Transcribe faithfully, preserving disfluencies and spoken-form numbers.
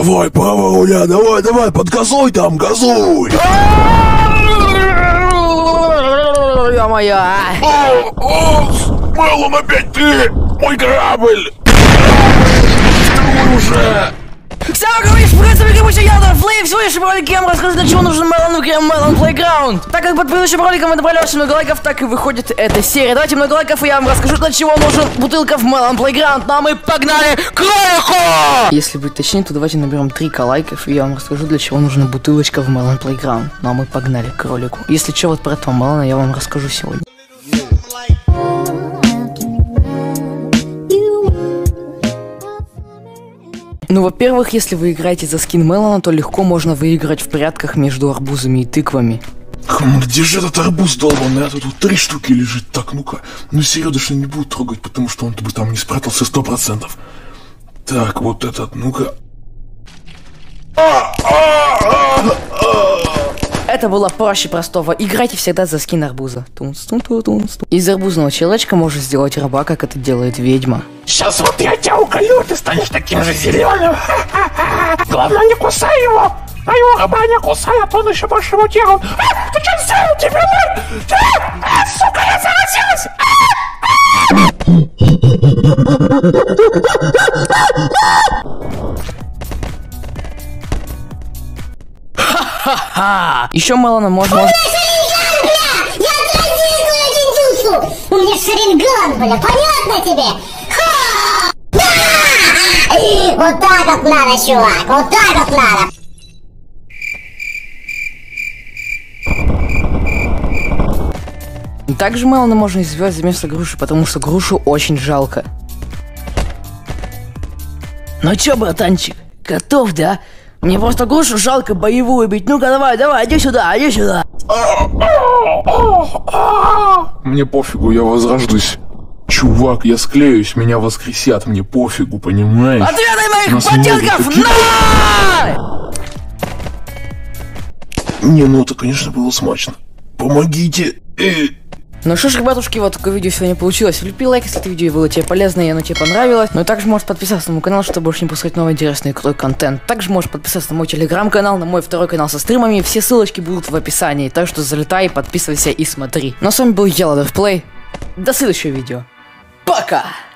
Давай, право руля, давай, давай, подгазуй там, газуй! Ё-моё! О, о, Мэлон, опять ты! Мой корабль! Уже! Всем говоришь, приветствую, как обычно, я Флейв. В сегодняшнем ролике я вам расскажу, для чего нужен Мэлон игре Melon Playground. Так как под предыдущим роликом мы набрали очень много лайков, так и выходит эта серия. Давайте много лайков, и я вам расскажу, для чего нужен бутылка в Melon Playground. Ну а мы погнали к ролику! Если быть точнее, то давайте наберем три ка лайков, и я вам расскажу, для чего нужна бутылочка в Melon Playground. Ну а мы погнали к ролику. Если что, вот про этого Мэлона я вам расскажу сегодня. Ну, во-первых, если вы играете за скин Мэлона, то легко можно выиграть в прятках между арбузами и тыквами. Хм, где же этот арбуз долбанный? А тут вот три штуки лежит. Так, ну-ка. Ну, Серёдочный не буду трогать, потому что он бы там не спрятался сто процентов. Так, вот этот, ну-ка. Это было проще простого. Играйте всегда за скин арбуза. Из арбузного человечка можно сделать раба, как это делает ведьма. Сейчас вот я тебя уколю, ты станешь таким же зеленым. Главное, не кусай его. А его раба не кусай, а то он еще больше мутирует. А, ты что сделал, тебе? А, сука, я заразилась! Ха-ха! Еще Мэлона можно... У меня шаринган, бля, понятно тебе? Ха! Да! Вот так вот надо, чувак, вот так вот надо. Также Мэлона можно избивать вместо груши, потому что грушу очень жалко. Ну чё, братанчик, готов, да? Мне просто грушу жалко боевую бить. Ну-ка, давай, давай, иди сюда, иди сюда. Мне пофигу, я возрождусь. Чувак, я склеюсь, меня воскресят, мне пофигу, понимаешь? Отведай моих Нас ботинков, такие... на! Не, ну это, конечно, было смачно. Помогите. Э. Ну что ж, ребятушки, вот такое видео сегодня получилось. Влепи лайк, если это видео было тебе полезно и оно тебе понравилось. Ну и также можешь подписаться на мой канал, чтобы больше не пускать новый интересный и крутой контент. Также можешь подписаться на мой телеграм-канал, на мой второй канал со стримами. Все ссылочки будут в описании. Так что залетай, подписывайся и смотри. Ну а с вами был я, LoadofPlay. До следующего видео. Пока!